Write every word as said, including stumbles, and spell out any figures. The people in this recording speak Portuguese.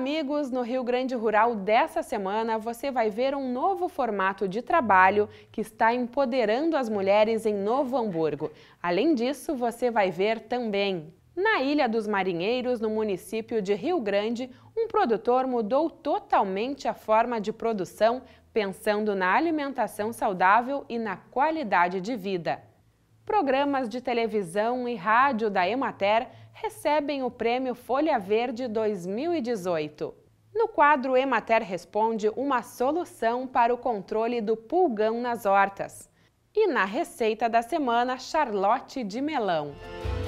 amigos, no Rio Grande Rural dessa semana você vai ver um novo formato de trabalho que está empoderando as mulheres em Novo Hamburgo. Além disso, você vai ver também. Na Ilha dos Marinheiros, no município de Rio Grande, um produtor mudou totalmente a forma de produção, pensando na alimentação saudável e na qualidade de vida. Programas de televisão e rádio da Emater recebem o Prêmio Folha Verde dois mil e dezoito. No quadro Emater Responde, uma solução para o controle do pulgão nas hortas. E na receita da semana, Charlotte de melão.